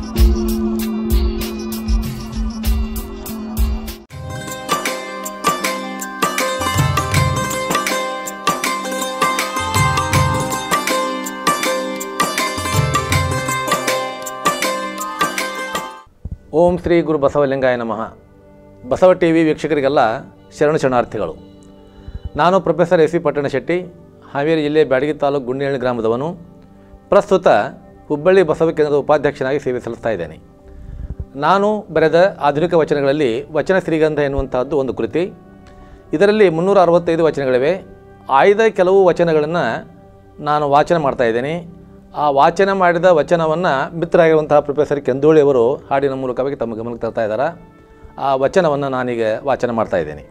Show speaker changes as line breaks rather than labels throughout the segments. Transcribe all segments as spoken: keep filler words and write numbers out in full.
ಓಂ ಶ್ರೀ ಗುರು ಬಸವಲಿಂಗಾಯ ನಮಃ. Basava T V ವೀಕ್ಷಕರಿಗೆಲ್ಲ ಶರಣ ಶರಣಾರ್ಥಿಗಳು. ನಾನು professor S V Pattanashetti, Haveri ಜಿಲ್ಲೆ ಬ್ಯಾಡಗಿ ತಾಲೂಕು ಗುಂಡಿಹಳ್ಳಿ ಗ್ರಾಮದವನು. ಪ್ರಸ್ತುತ ಹುಬ್ಬಳ್ಳಿ ಬಸವ ಕೇಂದ್ರದ ಉಪಾಧ್ಯಕ್ಷನಾಗಿ ಸೇವೆ ಸಲ್ಲಿಸ್ತಾ ಇದ್ದೇನೆ. ನಾನು ಬರೆದ ಆಧುನಿಕ ವಚನಗಳಲ್ಲಿ ವಚನ ಶ್ರೀಗಂಧ ಎನ್ನುವಂತಹದ್ದು ಒಂದು ಕೃತಿ. ಇದರಲ್ಲಿ ಮುನ್ನೂರ ಅರವತ್ತೈದು ವಚನಗಳಿವೆ. ಆಯ್ದ ಕೆಲವು ವಚನಗಳನ್ನು ನಾನು ವಾಚನ ಮಾಡ್ತಾ ಇದ್ದೇನೆ. ಆ ವಾಚನ ಮಾಡಿದ ವಚನವನ್ನು ಮಿತ್ರರಾಗಿರುವಂತಹ ಪ್ರೊಫೆಸರ್ ಕೆಂದೋಳಿ ಅವರು ಹಾಡಿನ ಮೂಲಕವಾಗಿ ತಮ್ಮ ಗಮನಕ್ಕೆ ತರ್ತಾ ಇದ್ದಾರೆ. ಆ ವಚನವನ್ನು ನಾನೀಗ ವಾಚನ ಮಾಡ್ತಾ ಇದ್ದೇನೆ.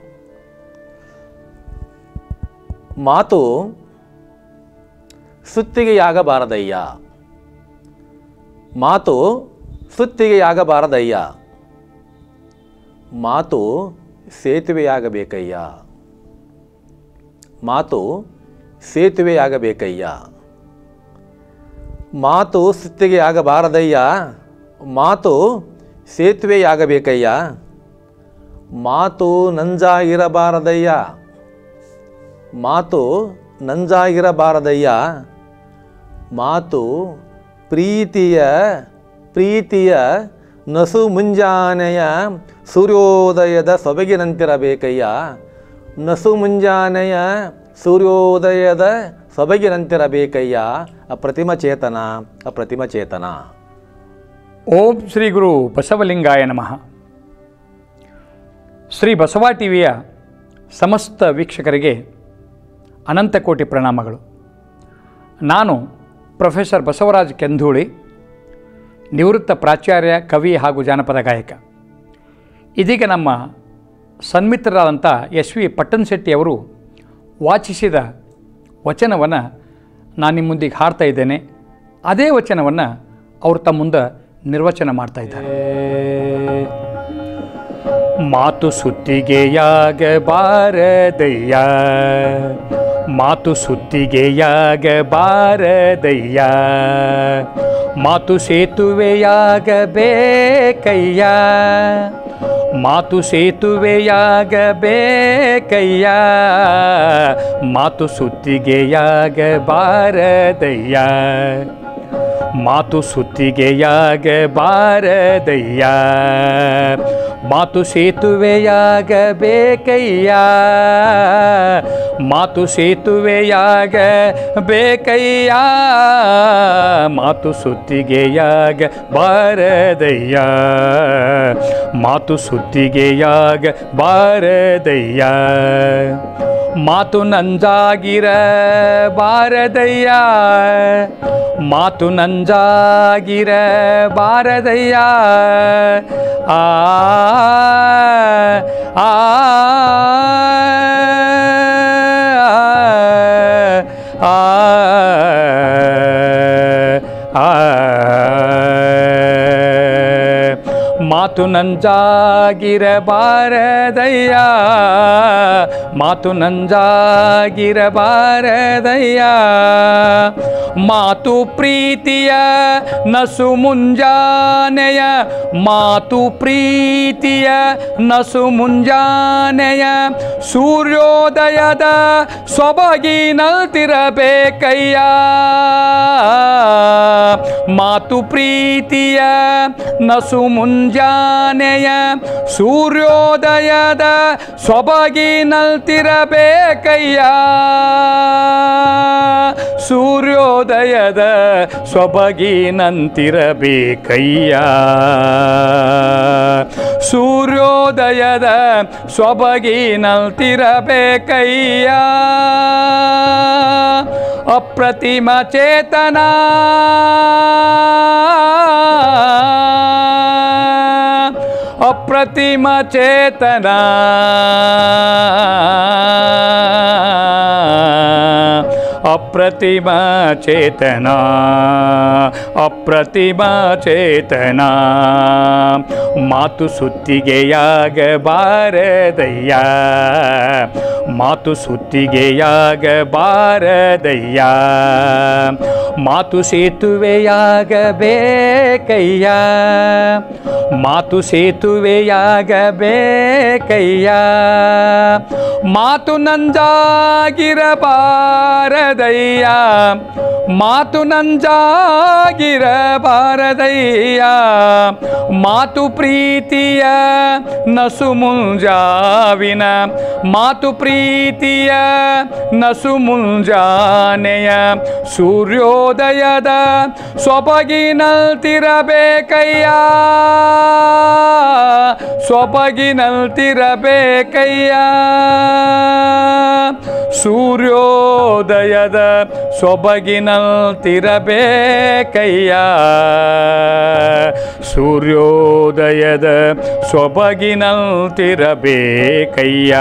ಮಾತು ಸುತ್ತಿಗೆಯಾಗಬಾರದಯ್ಯ, ಮಾತು ಸುತ್ತಿಗೆಯಾಗಬಾರದಯ್ಯ, ಮಾತು ಸೇತುವೆಯಾಗಬೇಕಯ್ಯ, ಮಾತು ಸೇತುವೆಯಾಗಬೇಕಯ್ಯ, ಮಾತು ಸುತ್ತಿಗೆಯಾಗಬಾರದಯ್ಯ, ಮಾತು ಸೇತುವೆಯಾಗಬೇಕಯ್ಯ, ಮಾತು ನಂಜಾಗಿರಬಾರದಯ್ಯ, ಮಾತು ನಂಜಾಗಿರಬಾರದಯ್ಯ, ಮಾತು ಪ್ರೀತಿಯ ಪ್ರೀತಿಯ ನಸು ಮುಂಜಾನೆಯ ಸೂರ್ಯೋದಯದ ಸೊಬಗಿನಂತಿರಬೇಕಯ್ಯ, ನಸು ಮುಂಜಾನೆಯ ಸೂರ್ಯೋದಯದ ಸೊಬಗಿನಂತಿರಬೇಕಯ್ಯ, ಅಪ್ರತಿಮ ಚೇತನ ಅಪ್ರತಿಮ ಚೇತನ.
ಓಂ ಶ್ರೀ ಗುರು ಬಸವಲಿಂಗಾಯ ನಮಃ. ಶ್ರೀ ಬಸವ ಟಿವಿಯ ಸಮಸ್ತ ವೀಕ್ಷಕರಿಗೆ ಅನಂತಕೋಟಿ ಪ್ರಣಾಮಗಳು. ನಾನು ಪ್ರೊಫೆಸರ್ ಬಸವರಾಜ್ ಕೆಂದೋಳಿ, ನಿವೃತ್ತ ಪ್ರಾಚಾರ್ಯ, ಕವಿ ಹಾಗೂ ಜಾನಪದ ಗಾಯಕ. ಇದೀಗ ನಮ್ಮ ಸನ್ಮಿತ್ರರಾದಂಥ ಎಸ್ ವಿ ಪಟ್ಟಣಶೆಟ್ಟಿಯವರು ವಾಚಿಸಿದ ವಚನವನ್ನು ನಾನು ನಿಮ್ಮ ಮುಂದಿಗೆ ಹಾಡ್ತಾ ಇದ್ದೇನೆ. ಅದೇ ವಚನವನ್ನು ಅವರು ತಮ್ಮ ಮುಂದೆ ನಿರ್ವಚನ ಮಾಡ್ತಾ ಇದ್ದಾರೆ. ಮಾತು ಸುತ್ತಿಗೆಯಾಗಬಾರದಯ್ಯ, ಮಾತು ಸುತ್ತಿಗೆಯಾಗಬಾರದಯ್ಯ, ಮಾತು ಸೇತುವೆಯಾಗಬೇಕಯ್ಯ, ಮಾತು ಸೇತುವೆಯಾಗಬೇಕಯ್ಯ, ಮಾತು ಸುತ್ತಿಗೆಯಾಗಬಾರದಯ್ಯ, ಮಾತು ಸುತ್ತಿಗೆಯಾಗಬಾರದಯ್ಯ, ಮಾತು ಸೇತುವೆಯಾಗಬೇಕಯ್ಯ, ಮಾತು ಸೇತುವೆಯಾಗಬೇಕಯ್ಯ, ಮಾತು ಸುತ್ತಿಗೆಯಾಗಬಾರದಯ್ಯ, ಮಾತು ಸುತ್ತಿಗೆಯಾಗಬಾರದಯ್ಯ, ಮಾತು ನಂಜಾಗಿರಬಾರದಯ್ಯ, ಮಾತು ನಂಜಾಗಿರಬಾರದಯ್ಯ, ಆ ಆ ಆ ಮಾತು ನಂಜಾಗಿರಬಾರದಯ್ಯ, ಮಾತು ನಂಜಾಗಿರಬಾರದಯ್ಯ, ಮಾತು ಪ್ರೀತಿಯ ನಸು ಮುಂಜಾನೆಯ, ಮಾತು ಪ್ರೀತಿಯ ನಸು ಮುಂಜಾನೆಯ ಸೂರ್ಯೋದಯದ ಸೊಬಗಿನಲ್ತಿರಬೇಕಯ್ಯ, ಮಾತು ಪ್ರೀತಿಯ ನಸು ಮುಂಜಾನೆಯ ಸೂರ್ಯೋದಯದ ಸೊಬಗಿನಲ್ತಿರಬೇಕಯ್ಯ, ಸೂರ್ಯೋದಯದ ಸೊಬಗಿನಂತಿರಬೇಕಯ್ಯ, ಸೂರ್ಯೋದಯದ ಸೊಬಗಿನಲ್ತಿರಬೇಕಯ್ಯ, ಅಪ್ರತಿಮ ಚೇತನ ಅಪ್ರತಿಮ ಚೇತನ ಅಪ್ರತಿಮ ಚೇತನ ಅಪ್ರತಿಮ ಚೇತನ, ಮಾತು ಸುತ್ತಿಗೆಯಾಗಬಾರದಯ್ಯ, ಮಾತು ಸುತ್ತಿಗೆಯಾಗಬಾರದಯ್ಯ, ಮಾತು ಸೇತುವೆಯಾಗಬೇಕಯ್ಯ, ಮಾತು ಸೇತುವೆಯಾಗಬೇಕಯ್ಯ, ಮಾತು ನಂಜಾಗಿರಬಾರದಯ್ಯ, ಮಾತು ನಂಜಾಗಿರಬಾರದಯ್ಯ, ಮಾತು ಪ್ರೀತಿಯ ನಸು ಮುಂಜಾವಿನ, ಮಾತು ಪ್ರೀತಿಯ ನಸು ಮುಂಜಾನೆಯ ಸೂರ್ಯೋದಯದ ಸೊಬಗಿನಲ್ತಿರಬೇಕಯ್ಯ, ಸೊಬಗಿನಲ್ತಿರಬೇಕಯ್ಯ, ಸೂರ್ಯೋದಯದ ಸೊಬಗಿನಲ್ತಿರಬೇಕಯ್ಯ, ಸೂರ್ಯೋದಯದ ಸೊಬಗಿನಲ್ತಿರಬೇಕಯ್ಯ.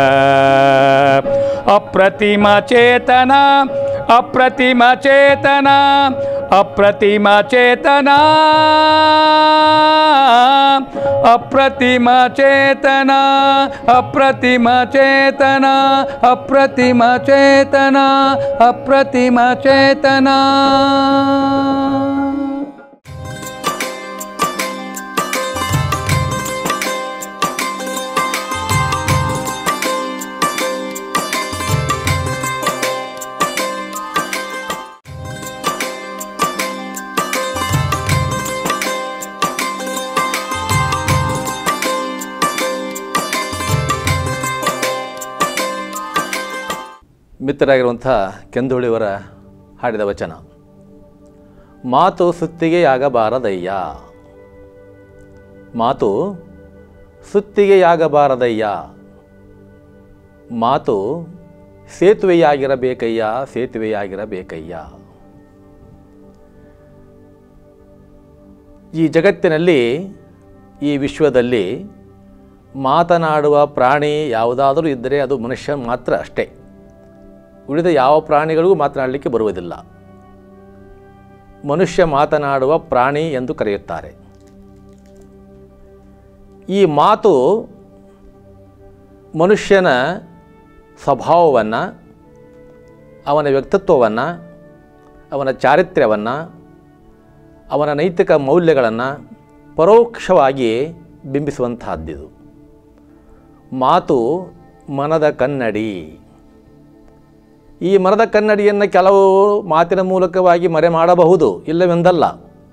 ಅಪ್ರತಿಮ ಚೇತನ, ಅಪ್ರತಿಮ ಚೇತನ, ಅಪ್ರತಿಮ ಚೇತನ, ಅಪ್ರತಿಮ ಚೇತನ, ಅಪ್ರತಿಮ ಚೇತನ, ಅಪ್ರತಿಮ ಚೇತನ, ಅಪ್ರತಿಮ ಚೇತನ.
ಮಿತ್ರರಾಗಿರುವಂಥ ಕೆಂದುಳಿಯವರ ಹಾಡಿದ ವಚನ. ಮಾತು ಸುತ್ತಿಗೆಯಾಗಬಾರದಯ್ಯ, ಮಾತು ಸುತ್ತಿಗೆಯಾಗಬಾರದಯ್ಯ, ಮಾತು ಸೇತುವೆಯಾಗಿರಬೇಕಯ್ಯ, ಸೇತುವೆಯಾಗಿರಬೇಕಯ್ಯ. ಈ ಜಗತ್ತಿನಲ್ಲಿ, ಈ ವಿಶ್ವದಲ್ಲಿ ಮಾತನಾಡುವ ಪ್ರಾಣಿ ಯಾವುದಾದರೂ ಇದ್ದರೆ ಅದು ಮನುಷ್ಯ ಮಾತ್ರ ಅಷ್ಟೇ. ಉಳಿದ ಯಾವ ಪ್ರಾಣಿಗಳಿಗೂ ಮಾತನಾಡಲಿಕ್ಕೆ ಬರುವುದಿಲ್ಲ. ಮನುಷ್ಯ ಮಾತನಾಡುವ ಪ್ರಾಣಿ ಎಂದು ಕರೆಯುತ್ತಾರೆ. ಈ ಮಾತು ಮನುಷ್ಯನ ಸ್ವಭಾವವನ್ನು, ಅವನ ವ್ಯಕ್ತಿತ್ವವನ್ನು, ಅವನ ಚಾರಿತ್ರ್ಯವನ್ನು, ಅವನ ನೈತಿಕ ಮೌಲ್ಯಗಳನ್ನು ಪರೋಕ್ಷವಾಗಿ ಬಿಂಬಿಸುವಂತಹದ್ದಿದು. ಮಾತು ಮನದ ಕನ್ನಡಿ. ಈ ಮರದ ಕನ್ನಡಿಯನ್ನು ಕೆಲವು ಮಾತಿನ ಮೂಲಕವಾಗಿ ಮರೆ ಮಾಡಬಹುದು, ಇಲ್ಲವೆಂದಲ್ಲ.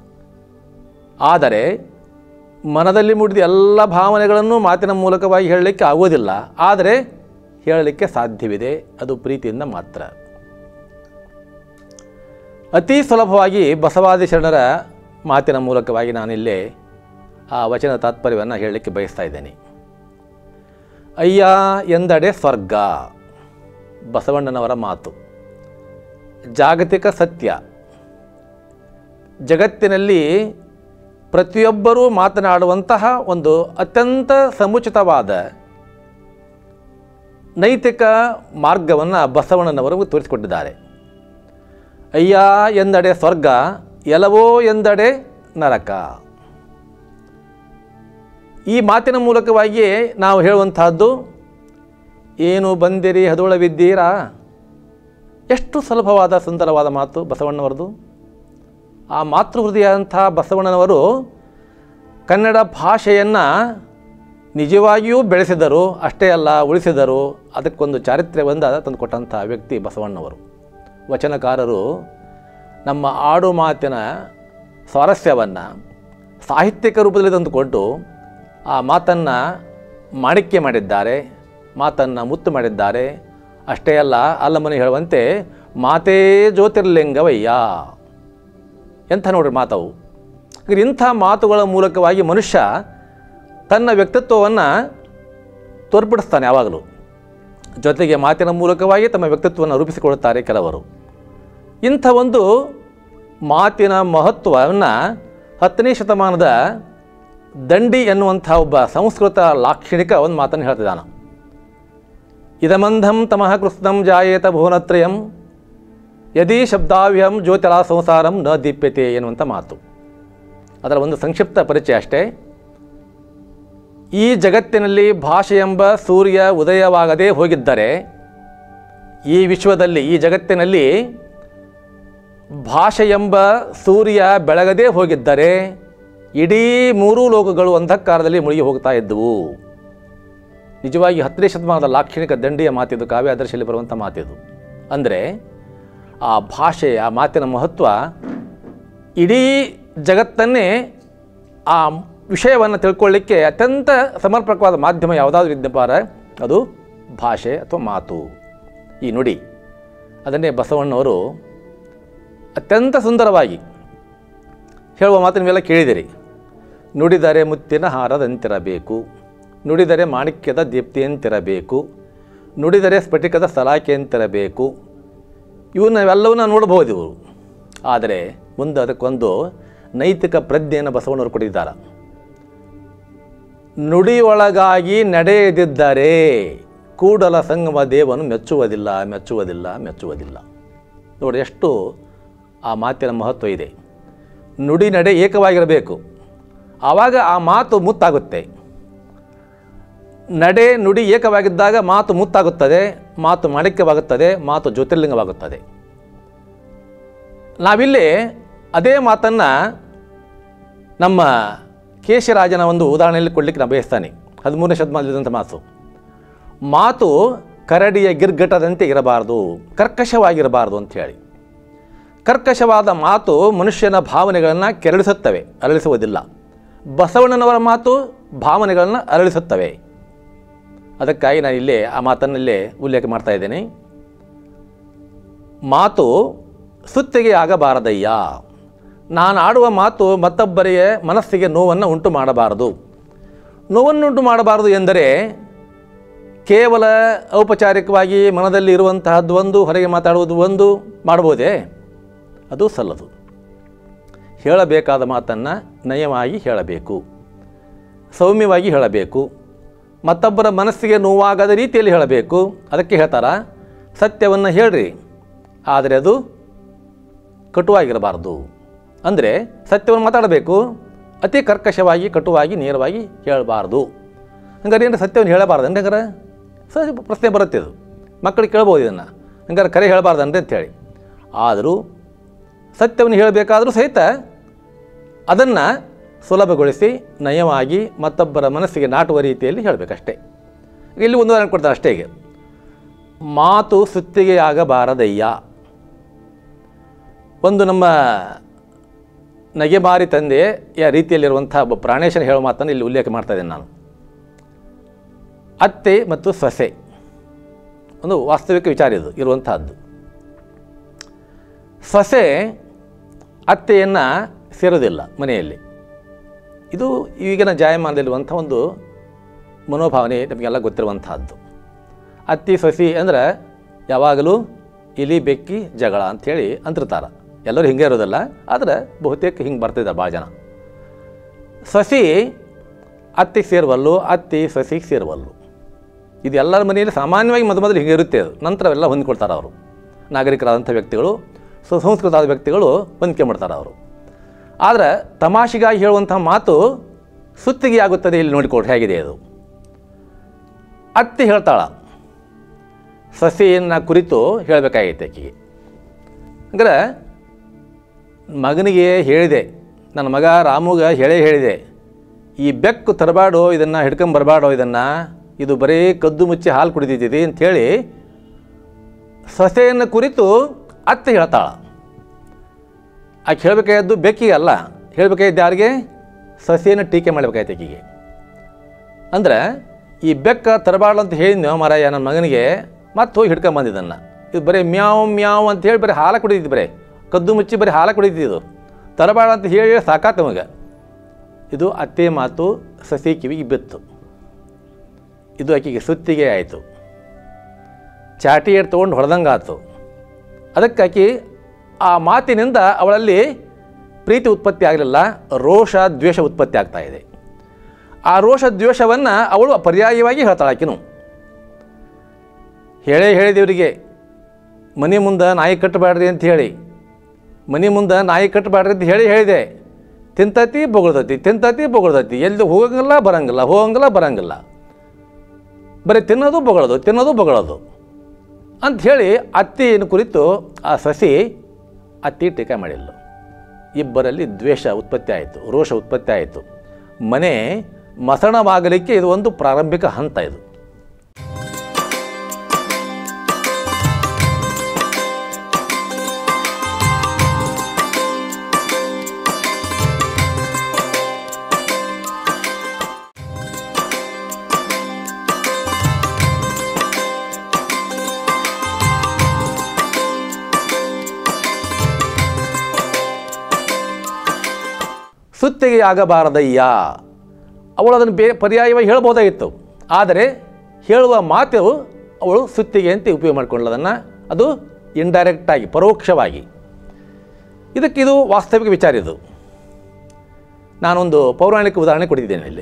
ಆದರೆ ಮನದಲ್ಲಿ ಮೂಡಿದ ಎಲ್ಲ ಭಾವನೆಗಳನ್ನು ಮಾತಿನ ಮೂಲಕವಾಗಿ ಹೇಳಲಿಕ್ಕೆ ಆಗೋದಿಲ್ಲ. ಆದರೆ ಹೇಳಲಿಕ್ಕೆ ಸಾಧ್ಯವಿದೆ, ಅದು ಪ್ರೀತಿಯಿಂದ ಮಾತ್ರ. ಅತಿ ಸುಲಭವಾಗಿ ಬಸವಾದಿ ಶರಣರ ಮಾತಿನ ಮೂಲಕವಾಗಿ ನಾನಿಲ್ಲೇ ಆ ವಚನ ತಾತ್ಪರ್ಯವನ್ನು ಹೇಳಲಿಕ್ಕೆ ಬಯಸ್ತಾ ಇದ್ದೇನೆ. ಅಯ್ಯ ಎಂದಡೆ ಸ್ವರ್ಗ, ಬಸವಣ್ಣನವರ ಮಾತು. ಜಾಗತಿಕ ಸತ್ಯ. ಜಗತ್ತಿನಲ್ಲಿ ಪ್ರತಿಯೊಬ್ಬರೂ ಮಾತನಾಡುವಂತಹ ಒಂದು ಅತ್ಯಂತ ಸಮುಚಿತವಾದ ನೈತಿಕ ಮಾರ್ಗವನ್ನು ಬಸವಣ್ಣನವರು ತೋರಿಸಿಕೊಟ್ಟಿದ್ದಾರೆ. ಅಯ್ಯ ಎಂದಡೆ ಸ್ವರ್ಗ, ಎಲವೋ ಎಂದಡೆ ನರಕ. ಈ ಮಾತಿನ ಮೂಲಕವಾಗಿಯೇ ನಾವು ಹೇಳುವಂತಹದ್ದು, ಏನು ಬಂದಿರಿ ಹದೋಳವಿದ್ದೀರಾ. ಎಷ್ಟು ಸುಲಭವಾದ ಸುಂದರವಾದ ಮಾತು ಬಸವಣ್ಣನವರದು. ಆ ಮಾತೃಹೃದಯ ಅಂಥ ಬಸವಣ್ಣನವರು ಕನ್ನಡ ಭಾಷೆಯನ್ನು ನಿಜವಾಗಿಯೂ ಬೆಳೆಸಿದರು, ಅಷ್ಟೇ ಅಲ್ಲ ಉಳಿಸಿದರು. ಅದಕ್ಕೊಂದು ಚಾರಿತ್ರ್ಯವೊಂದು ತಂದುಕೊಟ್ಟಂಥ ವ್ಯಕ್ತಿ ಬಸವಣ್ಣನವರು. ವಚನಕಾರರು ನಮ್ಮ ಆಡು ಮಾತಿನ ಸ್ವಾರಸ್ಯವನ್ನು ಸಾಹಿತ್ಯಿಕ ರೂಪದಲ್ಲಿ ತಂದುಕೊಟ್ಟು ಆ ಮಾತನ್ನು ಮಾಣಿಕ್ಯ ಮಾಡಿದ್ದಾರೆ, ಮಾತನ್ನು ಮುತ್ತು ಮಾಡಿದ್ದಾರೆ. ಅಷ್ಟೇ ಅಲ್ಲ, ಅಲ್ಲಮನೆ ಹೇಳುವಂತೆ ಮಾತೇ ಜ್ಯೋತಿರ್ಲಿಂಗವಯ್ಯ. ಎಂಥ ನೋಡ್ರಿ ಮಾತವು. ಇಂಥ ಮಾತುಗಳ ಮೂಲಕವಾಗಿ ಮನುಷ್ಯ ತನ್ನ ವ್ಯಕ್ತಿತ್ವವನ್ನು ತೋರ್ಪಡಿಸ್ತಾನೆ ಯಾವಾಗಲೂ. ಜೊತೆಗೆ ಮಾತಿನ ಮೂಲಕವಾಗಿ ತಮ್ಮ ವ್ಯಕ್ತಿತ್ವವನ್ನು ರೂಪಿಸಿಕೊಳ್ಳುತ್ತಾರೆ ಕೆಲವರು. ಇಂಥ ಒಂದು ಮಾತಿನ ಮಹತ್ವವನ್ನು ಹತ್ತನೇ ಶತಮಾನದ ದಂಡಿ ಎನ್ನುವಂಥ ಒಬ್ಬ ಸಂಸ್ಕೃತ ಲಾಕ್ಷಣಿಕ ಒಂದು ಮಾತನ್ನು ಹೇಳ್ತಿದ್ದಾನೆ. ಇದಮಂಧಂ ತಮಃ ಕೃಷ್ಣಂ ಜಾಯೇತ ಭುವನತ್ರಯಂ ಯದಿ ಶಬ್ದಾವ್ಯಂ ಜ್ಯೋತಿರ ಸಂಸಾರಂ ನ ದೀಪ್ಯತೆ ಎನ್ನುವಂಥ ಮಾತು. ಅದರ ಒಂದು ಸಂಕ್ಷಿಪ್ತ ಪರಿಚಯ ಅಷ್ಟೇ. ಈ ಜಗತ್ತಿನಲ್ಲಿ ಭಾಷೆ ಎಂಬ ಸೂರ್ಯ ಉದಯವಾಗದೇ ಹೋಗಿದ್ದರೆ, ಈ ವಿಶ್ವದಲ್ಲಿ ಈ ಜಗತ್ತಿನಲ್ಲಿ ಭಾಷೆ ಎಂಬ ಸೂರ್ಯ ಬೆಳಗದೇ ಹೋಗಿದ್ದರೆ ಇಡೀ ಮೂರೂ ಲೋಕಗಳು ಅಂಧಕಾರದಲ್ಲಿ ಮುಳುಗಿ ಹೋಗ್ತಾ ಇದ್ದವು. ನಿಜವಾಗಿ ಹತ್ತನೇ ಶತಮಾನದ ಲಾಕ್ಷಣಿಕ ದಂಡಿಯ ಮಾತಿದು, ಕಾವ್ಯಾದರ್ಶದಲ್ಲಿ ಬರುವಂಥ ಮಾತಿದು. ಅಂದರೆ ಆ ಭಾಷೆ, ಆ ಮಾತಿನ ಮಹತ್ವ ಇಡೀ ಜಗತ್ತನ್ನೇ ಆ ವಿಷಯವನ್ನು ತಿಳ್ಕೊಳ್ಳಿಕ್ಕೆ ಅತ್ಯಂತ ಸಮರ್ಪಕವಾದ ಮಾಧ್ಯಮ ಯಾವುದಾದ್ರೂ ಇದ್ದಪಾರ ಅದು ಭಾಷೆ ಅಥವಾ ಮಾತು, ಈ ನುಡಿ. ಅದನ್ನೇ ಬಸವಣ್ಣವರು ಅತ್ಯಂತ ಸುಂದರವಾಗಿ ಹೇಳುವ ಮಾತು ನೀವೆಲ್ಲ ಕೇಳಿದಿರಿ. ನುಡಿದರೆ ಮುತ್ತಿನ ಹಾರದಂತಿರಬೇಕು, ನುಡಿದರೆ ಮಾಣಿಕ್ಯದ ದೀಪ್ತಿಯಂತಿರಬೇಕು, ನುಡಿದರೆ ಸ್ಫಟಿಕದ ಸಲಾಕೆಯಂತಿರಬೇಕು. ಇವನ್ನೆಲ್ಲವನ್ನ ನೋಡಬಹುದು ಇವರು. ಆದರೆ ಮುಂದೆ ಅದಕ್ಕೊಂದು ನೈತಿಕ ಪ್ರಜ್ಞೆಯನ್ನು ಬಸವಣ್ಣವರು ಕೊಟ್ಟಿದ್ದಾರೆ. ನುಡಿಯೊಳಗಾಗಿ ನಡೆಯದಿದ್ದರೆ ಕೂಡಲ ಸಂಗಮ ದೇವನು ಮೆಚ್ಚುವುದಿಲ್ಲ, ಮೆಚ್ಚುವುದಿಲ್ಲ, ಮೆಚ್ಚುವುದಿಲ್ಲ. ನೋಡಿ ಎಷ್ಟು ಆ ಮಾತಿನ ಮಹತ್ವ ಇದೆ. ನುಡಿ ನಡೆ ಏಕವಾಗಿರಬೇಕು, ಆವಾಗ ಆ ಮಾತು ಮುತ್ತಾಗುತ್ತೆ. ನಡೆ ನುಡಿ ಏಕವಾಗಿದ್ದಾಗ ಮಾತು ಮುತ್ತಾಗುತ್ತದೆ, ಮಾತು ಮಾಣಿಕ್ಯವಾಗುತ್ತದೆ, ಮಾತು ಜ್ಯೋತಿರ್ಲಿಂಗವಾಗುತ್ತದೆ. ನಾವಿಲ್ಲಿ ಅದೇ ಮಾತನ್ನು ನಮ್ಮ ಕೇಶರಾಜನ ಒಂದು ಉದಾಹರಣೆಯಲ್ಲಿ ಕೊಡಲಿಕ್ಕೆ ನಾನು ಬಯಸ್ತಾನೆ. ಹದಿಮೂರನೇ ಶತಮಾನದಲ್ಲಿದ್ದಂಥ ಮಾತು ಮಾತು ಕರಡಿಯ ಗಿರ್ಗಟದಂತೆ ಇರಬಾರ್ದು, ಕರ್ಕಶವಾಗಿರಬಾರ್ದು ಅಂಥೇಳಿ. ಕರ್ಕಶವಾದ ಮಾತು ಮನುಷ್ಯನ ಭಾವನೆಗಳನ್ನು ಕೆರಳಿಸುತ್ತವೆ, ಅರಳಿಸುವುದಿಲ್ಲ. ಬಸವಣ್ಣನವರ ಮಾತು ಭಾವನೆಗಳನ್ನು ಅರಳಿಸುತ್ತವೆ. ಅದಕ್ಕಾಗಿ ನಾನು ಇಲ್ಲೇ ಆ ಮಾತನ್ನಲ್ಲೇ ಉಲ್ಲೇಖ ಮಾಡ್ತಾ ಇದ್ದೇನೆ. ಮಾತು ಸುತ್ತಿಗೆ ಆಗಬಾರದಯ್ಯ. ನಾನು ಆಡುವ ಮಾತು ಮತ್ತೊಬ್ಬರಿಗೆ ಮನಸ್ಸಿಗೆ ನೋವನ್ನು ಉಂಟು ಮಾಡಬಾರದು. ನೋವನ್ನುಂಟು ಮಾಡಬಾರದು ಎಂದರೆ ಕೇವಲ ಔಪಚಾರಿಕವಾಗಿ ಮನದಲ್ಲಿ ಇರುವಂತಹದ್ದು ಒಂದು, ಹೊರಗೆ ಮಾತಾಡುವುದು ಒಂದು ಮಾಡಬಹುದೇ? ಅದು ಸಲ್ಲದು. ಹೇಳಬೇಕಾದ ಮಾತನ್ನು ನಯವಾಗಿ ಹೇಳಬೇಕು, ಸೌಮ್ಯವಾಗಿ ಹೇಳಬೇಕು, ಮತ್ತೊಬ್ಬರ ಮನಸ್ಸಿಗೆ ನೋವಾಗದ ರೀತಿಯಲ್ಲಿ ಹೇಳಬೇಕು. ಅದಕ್ಕೆ ಹೇಳ್ತಾರ, ಸತ್ಯವನ್ನು ಹೇಳ್ರಿ, ಆದರೆ ಅದು ಕಟುವಾಗಿರಬಾರ್ದು. ಅಂದರೆ ಸತ್ಯವನ್ನು ಮಾತಾಡಬೇಕು, ಅತಿ ಕರ್ಕಶವಾಗಿ, ಕಟುವಾಗಿ, ನೇರವಾಗಿ ಹೇಳಬಾರ್ದು. ಹಂಗಾರೆ ಏನು ಸತ್ಯವನ್ನು ಹೇಳಬಾರ್ದು ಅಂದ್ರೆ ಹಂಗಾರೆ ಸಹಜ ಪ್ರಶ್ನೆ ಬರುತ್ತೆ. ಅದು ಮಕ್ಕಳಿಗೆ ಕೇಳ್ಬೋದು ಇದನ್ನು, ಹಂಗಾರೆ ಕರೆ ಹೇಳಬಾರ್ದನ್ರಿ ಅಂಥೇಳಿ. ಆದರೂ ಸತ್ಯವನ್ನು ಹೇಳಬೇಕಾದರೂ ಸಹಿತ ಅದನ್ನು ಸುಲಭಗೊಳಿಸಿ ನಯವಾಗಿ ಮತ್ತೊಬ್ಬರ ಮನಸ್ಸಿಗೆ ನಾಟುವ ರೀತಿಯಲ್ಲಿ ಹೇಳಬೇಕಷ್ಟೇ. ಇಲ್ಲಿ ಒಂದು ಉದಾಹರಣೆ ಕೊಡ್ತಾರೆ ಅಷ್ಟೇ. ಈಗ ಮಾತು ಸುತ್ತಿಗೆಯಾಗಬಾರದಯ್ಯ. ಒಂದು ನಮ್ಮ ನಗೆಮಾರಿ ತಂದೆಯ ರೀತಿಯಲ್ಲಿರುವಂಥ ಒಬ್ಬ ಪ್ರಾಣೇಶನ ಹೇಳೋ ಮಾತನ್ನು ಇಲ್ಲಿ ಉಲ್ಲೇಖ ಮಾಡ್ತಾ ಇದ್ದೇನೆ ನಾನು. ಅತ್ತೆ ಮತ್ತು ಸೊಸೆ ಒಂದು ವಾಸ್ತವಿಕ ವಿಚಾರ ಇದು ಇರುವಂತಹದ್ದು. ಸೊಸೆ ಅತ್ತೆಯನ್ನು ಸೇರೋದಿಲ್ಲ ಮನೆಯಲ್ಲಿ. ಇದು ಈಗಿನ ಜಾಯಮಾನದಲ್ಲಿರುವಂಥ ಒಂದು ಮನೋಭಾವನೆ, ನಮಗೆಲ್ಲ ಗೊತ್ತಿರುವಂತಹದ್ದು. ಅತ್ತಿ ಸೊಸಿ ಅಂದ್ರೆ ಯಾವಾಗಲೂ ಇಲಿ ಬೆಕ್ಕಿ ಜಗಳ ಅಂಥೇಳಿ ಅಂತಿರ್ತಾರೆ. ಎಲ್ಲರೂ ಹಿಂಗೆ ಇರೋದಿಲ್ಲ, ಆದರೆ ಬಹುತೇಕ ಹಿಂಗೆ ಬರ್ತಿದ್ದಾರೆ ಭಾಳ ಜನ. ಸೊಸಿ ಅತ್ತಿಗೆ ಸೇರುವಲ್ಲು, ಅತ್ತಿ ಸೊಸಿಗೆ ಸೇರುವಲ್ಲು. ಇದು ಎಲ್ಲರ ಮನೆಯಲ್ಲಿ ಸಾಮಾನ್ಯವಾಗಿ ಮೊದಲು ಮೊದಲು ಹಿಂಗೆ ಇರುತ್ತೆ. ಅದು ನಂತರ ಅವೆಲ್ಲ ಹೊಂದ್ಕೊಳ್ತಾರೆ ಅವರು. ನಾಗರಿಕರಾದಂಥ ವ್ಯಕ್ತಿಗಳು, ಸುಸಂಸ್ಕೃತವಾದ ವ್ಯಕ್ತಿಗಳು ಹೊಂದ್ಕೊಂಡ್ಬಿಡ್ತಾರೆ ಅವರು. ಆದರೆ ತಮಾಷೆಗಾಗಿ ಹೇಳುವಂಥ ಮಾತು ಸುತ್ತಿಗೆ ಆಗುತ್ತದೆ. ಇಲ್ಲಿ ನೋಡಿಕೊಡ್ರಿ ಹೇಗಿದೆ ಅದು. ಅತ್ತಿ ಹೇಳ್ತಾಳ, ಸೊಸೆಯನ್ನು ಕುರಿತು ಹೇಳಬೇಕಾಗೈತೆ ಆಕೆಗೆ. ಅಂದರೆ ಮಗನಿಗೆ ಹೇಳಿದೆ, ನನ್ನ ಮಗ ರಾಮುಗೆ ಹೇಳೇ ಹೇಳಿದೆ, ಈ ಬೆಕ್ಕು ತರಬಾಡೋ, ಇದನ್ನು ಹಿಡ್ಕೊಂಬರ್ಬಾಡೋ, ಇದನ್ನು ಇದು ಬರೀ ಕದ್ದು ಮುಚ್ಚಿ ಹಾಲು ಕುಡಿದಿದ್ದೀವಿ ಅಂಥೇಳಿ ಸೊಸೆಯನ್ನು ಕುರಿತು ಅತ್ತೆ ಹೇಳ್ತಾಳ. ಆಕೆ ಹೇಳಬೇಕಾದ್ದು ಬೆಕ್ಕಿಗೆ ಅಲ್ಲ, ಹೇಳಬೇಕಾಗಿದ್ದು ಯಾರಿಗೆ? ಸೊಸೆಯನ್ನು ಟೀಕೆ ಮಾಡಬೇಕಾಯ್ತು ಆಕೆಗೆ. ಅಂದರೆ ಈ ಬೆಕ್ಕ ತರಬಾರ್ದು ಅಂತ ಹೇಳಿದ್ನೋ ಮಾರಾಯ ನನ್ನ ಮಗನಿಗೆ, ಮತ್ತೆ ಹೋಗಿ ಹಿಡ್ಕೊಂಬಂದಿದ್ದನ್ನು. ಇದು ಬರೀ ಮ್ಯಾವ್ ಮ್ಯಾವ್ ಅಂತ ಹೇಳಿ ಬರೀ ಹಾಲು ಕುಡಿದಿದ್ದು, ಬರೀ ಕದ್ದು ಮುಚ್ಚಿ ಬರೀ ಹಾಲು ಕುಡಿದಿದ್ದು, ತರಬಾರ್ದು ಅಂತ ಹೇಳಿ ಸಾಕಾತ ನಮಗೆ. ಇದು ಅತ್ತೆ ಮಾತು ಸಸಿ ಕಿವಿಗೆ ಬಿತ್ತು. ಇದು ಆಕೆಗೆ ಸುತ್ತಿಗೆ ಆಯಿತು, ಚಾಟಿ ಏಟ್ ತೊಗೊಂಡು ಹೊಡೆದಂಗೆ ಆಯಿತು. ಅದಕ್ಕಾಕಿ ಆ ಮಾತಿನಿಂದ ಅವಳಲ್ಲಿ ಪ್ರೀತಿ ಉತ್ಪತ್ತಿ ಆಗಲಿಲ್ಲ, ರೋಷ ದ್ವೇಷ ಉತ್ಪತ್ತಿ ಆಗ್ತಾ ಇದೆ. ಆ ರೋಷ ದ್ವೇಷವನ್ನು ಅವಳು ಪರ್ಯಾಯವಾಗಿ ಹೇಳ್ತಾಳೆ ಆಕಿನು. ಹೇಳೇ ಹೇಳಿದವರಿಗೆ ಮನೆ ಮುಂದೆ ನಾಯಿ ಕಟ್ಟಬೇಡ್ರಿ ಅಂತ ಹೇಳಿ, ಮನೆ ಮುಂದೆ ನಾಯಿ ಕಟ್ಟಬೇಡ್ರಿ ಅಂತ ಹೇಳಿ ಹೇಳಿದೆ. ತಿಂತತಿ ಬೊಗಳ್ತತಿ ತಿಂತತಿ ಬೊಗಳ್ತತಿ ಎಲ್ಲಿ ಹೋಗಂಗಿಲ್ಲ ಬರಂಗಿಲ್ಲ ಹೋಗಂಗಿಲ್ಲ ಬರಂಗಿಲ್ಲ ಬರೀ ತಿನ್ನೋದು ಬೊಗಳೋದು ತಿನ್ನೋದು ಬೊಗಳೋದು ಅಂಥೇಳಿ ಅತ್ತಿಯನ್ನು ಕುರಿತು ಆ ಸಸಿ ಅತ್ತಿ ಟೀಕೆ ಮಾಡಿಲ್ಲ. ಇಬ್ಬರಲ್ಲಿ ದ್ವೇಷ ಉತ್ಪತ್ತಿ ಆಯಿತು, ರೋಷ ಉತ್ಪತ್ತಿ ಆಯಿತು. ಮನೆ ಮಸಣವಾಗಲಿಕ್ಕೆ ಇದು ಒಂದು ಪ್ರಾರಂಭಿಕ ಹಂತ. ಇದು ಸುತ್ತಿಗೆ ಆಗಬಾರದಯ್ಯ, ಅವಳು ಅದನ್ನು ಬೇ ಪರ್ಯಾಯವಾಗಿ ಹೇಳ್ಬೋದಾಗಿತ್ತು. ಆದರೆ ಹೇಳುವ ಮಾತು ಅವಳು ಸುತ್ತಿಗೆ ಅಂತ ಉಪಯೋಗ ಮಾಡಿಕೊಳ್ಳೋದನ್ನು, ಅದು ಇಂಡೈರೆಕ್ಟಾಗಿ ಪರೋಕ್ಷವಾಗಿ. ಇದಕ್ಕಿದು ವಾಸ್ತವಿಕ ವಿಚಾರ. ಇದು ನಾನೊಂದು ಪೌರಾಣಿಕ ಉದಾಹರಣೆ ಕೊಟ್ಟಿದ್ದೇನೆ ಇಲ್ಲಿ.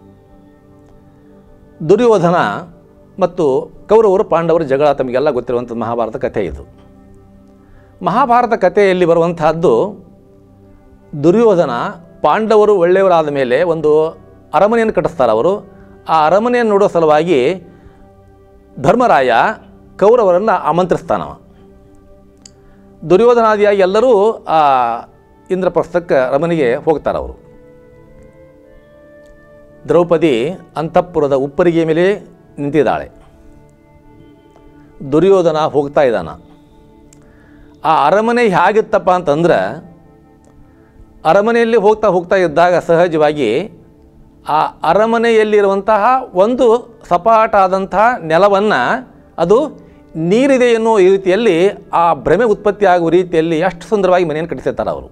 ದುರ್ಯೋಧನ ಮತ್ತು ಕೌರವರು ಪಾಂಡವರು ಜಗಳ ತಮಗೆಲ್ಲ ಗೊತ್ತಿರುವಂಥ ಮಹಾಭಾರತ ಕಥೆ ಇದು. ಮಹಾಭಾರತ ಕಥೆಯಲ್ಲಿ ಬರುವಂತಹದ್ದು, ದುರ್ಯೋಧನ ಪಾಂಡವರು ಒಳ್ಳೆಯವರಾದ ಮೇಲೆ ಒಂದು ಅರಮನೆಯನ್ನು ಕಟ್ಟಿಸ್ತಾರೆ ಅವರು. ಆ ಅರಮನೆಯನ್ನು ನೋಡೋ ಸಲುವಾಗಿ ಧರ್ಮರಾಯ ಕೌರವರನ್ನು ಆಮಂತ್ರಿಸ್ತಾನವ. ದುರ್ಯೋಧನಾದಿಯಾಗಿ ಎಲ್ಲರೂ ಆ ಇಂದ್ರಪ್ರಸ್ಥಕ್ಕೆ ಅರಮನೆಗೆ ಹೋಗ್ತಾರೆ ಅವರು. ದ್ರೌಪದಿ ಅಂತಃಪುರದ ಉಪ್ಪರಿಗೆ ಮೇಲೆ ನಿಂತಿದ್ದಾಳೆ. ದುರ್ಯೋಧನ ಹೋಗ್ತಾ ಇದ್ದಾನ. ಆ ಅರಮನೆ ಹೇಗಿತ್ತಪ್ಪ ಅಂತಂದ್ರೆ, ಅರಮನೆಯಲ್ಲಿ ಹೋಗ್ತಾ ಹೋಗ್ತಾ ಇದ್ದಾಗ ಸಹಜವಾಗಿ ಆ ಅರಮನೆಯಲ್ಲಿರುವಂತಹ ಒಂದು ಸಪಾಟಾದಂತಹ ನೆಲವನ್ನು ಅದು ನೀರಿದೆ ಎನ್ನುವ ರೀತಿಯಲ್ಲಿ ಆ ಭ್ರಮೆ ಉತ್ಪತ್ತಿ ಆಗುವ ರೀತಿಯಲ್ಲಿ ಅಷ್ಟು ಸುಂದರವಾಗಿ ಮನೆಯನ್ನು ಕಟ್ಟಿಸಿರ್ತಾರೆ ಅವರು.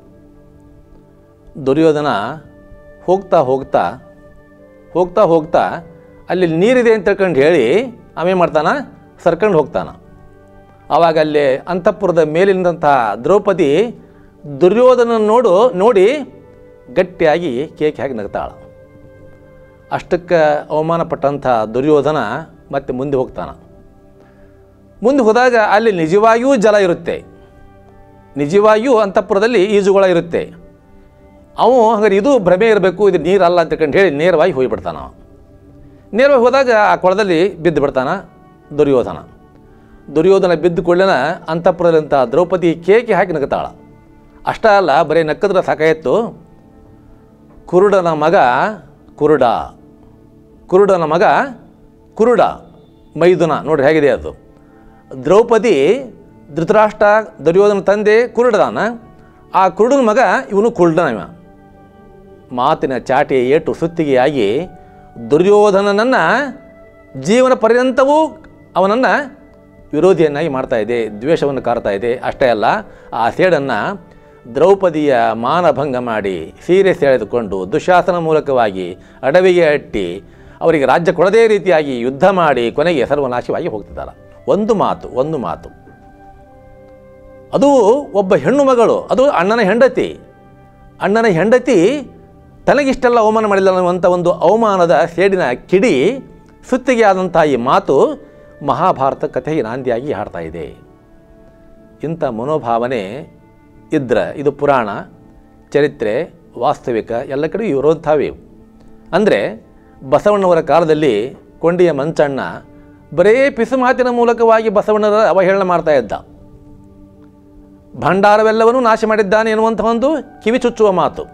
ದುರ್ಯೋಧನ ಹೋಗ್ತಾ ಹೋಗ್ತಾ ಹೋಗ್ತಾ ಹೋಗ್ತಾ ಅಲ್ಲಿ ನೀರಿದೆ ಅಂತ ತಿಳ್ಕೊಂಡು ಹೇಳಿ ಆಮೇಲೆ ಮಾಡ್ತಾನೆ, ಸರ್ಕೊಂಡು ಹೋಗ್ತಾನೆ. ಆವಾಗ ಅಲ್ಲಿ ಅಂತಃಪುರದ ಮೇಲಿನಂತಹ ದ್ರೌಪದಿ ದುರ್ಯೋಧನ ನೋಡು ನೋಡಿ ಗಟ್ಟಿಯಾಗಿ ಕೇಕೆ ಹಾಕಿ ನಗ್ತಾಳ. ಅಷ್ಟಕ್ಕೆ ಅವಮಾನಪಟ್ಟಂಥ ದುರ್ಯೋಧನ ಮತ್ತೆ ಮುಂದೆ ಹೋಗ್ತಾನೆ. ಮುಂದೆ ಹೋದಾಗ ಅಲ್ಲಿ ನಿಜವಾಗಿಯೂ ಜಲ ಇರುತ್ತೆ, ನಿಜವಾಗಿಯೂ ಅಂತಃಪುರದಲ್ಲಿ ಈಜುಗಳ ಇರುತ್ತೆ. ಅವು ಹಾಗಾದ್ರೆ ಇದು ಭ್ರಮೆ ಇರಬೇಕು, ಇದು ನೀರಲ್ಲ ಅಂತ ತಿಳ್ಕೊಂಡು ಹೇಳಿ ನೇರವಾಗಿ ಹೋಗಿಬಿಡ್ತಾನ. ನೇರವಾಗಿ ಹೋದಾಗ ಆ ಕೊಳದಲ್ಲಿ ಬಿದ್ದು ಬಿಡ್ತಾನ ದುರ್ಯೋಧನ. ದುರ್ಯೋಧನ ಬಿದ್ದು ಕೊಳ್ಳನ ಅಂತಃಪುರದಂಥ ದ್ರೌಪದಿ ಕೇಕೆ ಹಾಕಿ ನಗ್ತಾಳ. ಅಷ್ಟೇ ಅಲ್ಲ, ಬರೀ ನಕ್ಕದ್ರೆ ಸಾಕಾಯಿತು. ಕುರುಡನ ಮಗ ಕುರುಡ, ಕುರುಡನ ಮಗ ಕುರುಡ ಮೈದುನ ನೋಡ್ರಿ ಹೇಗಿದೆ ಅದು. ದ್ರೌಪದಿ ಧೃತರಾಷ್ಟ್ರ ದುರ್ಯೋಧನ ತಂದೆ ಕುರುಡದಾನ, ಆ ಕುರುಡನ ಮಗ ಇವನು ಕುರುಡನ. ಇವ ಮಾತಿನ ಚಾಟಿ ಏಟು ಸುತ್ತಿಗೆಯಾಗಿ ದುರ್ಯೋಧನನನ್ನು ಜೀವನ ಪರ್ಯಂತವೂ ಅವನನ್ನು ವಿರೋಧಿಯನ್ನಾಗಿ ಮಾಡ್ತಾ ಇದೆ, ದ್ವೇಷವನ್ನು ಕಾರ್ತಾ ಇದೆ. ಅಷ್ಟೇ ಅಲ್ಲ, ಆ ಸೇಡನ್ನು ದ್ರೌಪದಿಯ ಮಾನಭಂಗ ಮಾಡಿ ಸೀರೆ ಸೆಳೆದುಕೊಂಡು ದುಶಾಸನ ಮೂಲಕವಾಗಿ ಅಡವಿಗೆ ಅಟ್ಟಿ ಅವರಿಗೆ ರಾಜ್ಯ ಕೊಡದೇ ರೀತಿಯಾಗಿ ಯುದ್ಧ ಮಾಡಿ ಕೊನೆಗೆ ಸರ್ವನಾಶವಾಗಿ ಹೋಗ್ತಿದ್ದಾರೆ. ಒಂದು ಮಾತು ಒಂದು ಮಾತು ಅದು ಒಬ್ಬ ಹೆಣ್ಣು ಮಗಳು, ಅದು ಅಣ್ಣನ ಹೆಂಡತಿ. ಅಣ್ಣನ ಹೆಂಡತಿ ತನಗಿಷ್ಟೆಲ್ಲ ಅವಮಾನ ಮಾಡಿಲ್ಲ ಅನ್ನುವಂಥ ಒಂದು ಅವಮಾನದ ಸೇಡಿನ ಕಿಡಿ ಸುತ್ತಿಗೆ ಆದಂಥ ಈ ಮಾತು ಮಹಾಭಾರತ ಕಥೆಗೆ ನಾಂದಿಯಾಗಿ ಹಾಡ್ತಾ ಇದೆ. ಇಂಥ ಮನೋಭಾವನೆ ಇದ್ದರೆ ಇದು ಪುರಾಣ, ಚರಿತ್ರೆ, ವಾಸ್ತವಿಕ ಎಲ್ಲ ಕಡೆ ಇರುವಂಥವೇ. ಅಂದರೆ ಬಸವಣ್ಣವರ ಕಾಲದಲ್ಲಿ ಕೊಂಡಿಯ ಮಂಚಣ್ಣ ಬರೇ ಪಿಸು ಮಾತಿನ ಮೂಲಕವಾಗಿ ಬಸವಣ್ಣರ ಅವಹೇಳನ ಮಾಡ್ತಾ ಇದ್ದ. ಭಂಡಾರವೆಲ್ಲವನ್ನೂ ನಾಶ ಮಾಡಿದ್ದಾನೆ ಎನ್ನುವಂಥ ಒಂದು ಕಿವಿ ಚುಚ್ಚುವ ಮಾತು,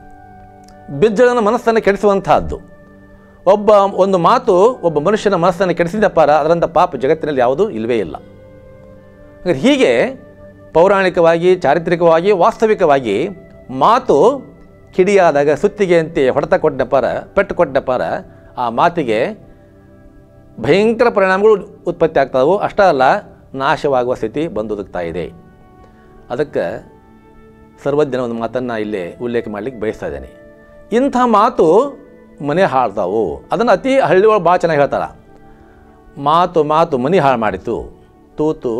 ಬಿಜ್ಜಳನ ಮನಸ್ಸನ್ನು ಕೆಡಿಸುವಂತಹದ್ದು. ಒಬ್ಬ ಒಂದು ಮಾತು ಒಬ್ಬ ಮನುಷ್ಯನ ಮನಸ್ಸನ್ನು ಕೆಡಿಸಿದಪ್ಪಾರ ಅದರಂಥ ಪಾಪ ಜಗತ್ತಿನಲ್ಲಿ ಯಾವುದೂ ಇಲ್ಲವೇ ಇಲ್ಲ. ಹಾಗೆ ಹೀಗೆ ಪೌರಾಣಿಕವಾಗಿ, ಚಾರಿತ್ರಿಕವಾಗಿ, ವಾಸ್ತವಿಕವಾಗಿ ಮಾತು ಕಿಡಿಯಾದಾಗ ಸುತ್ತಿಗೆಯಂತೆ ಹೊಡೆತ ಕೊಟ್ಟನಪ್ಪಾರ, ಪೆಟ್ಟು ಕೊಟ್ಟನಪ್ಪಾರ, ಆ ಮಾತಿಗೆ ಭಯಂಕರ ಪರಿಣಾಮಗಳು ಉತ್ಪತ್ತಿ ಆಗ್ತಾವೆ. ಅಷ್ಟೇ ಅಲ್ಲ, ನಾಶವಾಗುವ ಸ್ಥಿತಿ ಬಂದೊದಗ್ತಾ ಇದೆ. ಅದಕ್ಕೆ ಸರ್ವಜ್ಞನ ಒಂದು ಮಾತನ್ನು ಇಲ್ಲೇ ಉಲ್ಲೇಖ ಮಾಡಲಿಕ್ಕೆ ಬಯಸ್ತಾ ಇದ್ದೇನೆ. ಇಂಥ ಮಾತು ಮನೆ ಹಾಳ್ತಾವು. ಅದನ್ನು ಅತಿ ಹಳ್ಳಿಯೊಳಗೆ ಭಾಳ ಚೆನ್ನಾಗಿ ಹೇಳ್ತಾರೆ. ಮಾತು ಮಾತು ಮನೆ ಹಾಳು ಮಾಡಿತು, ತೂತು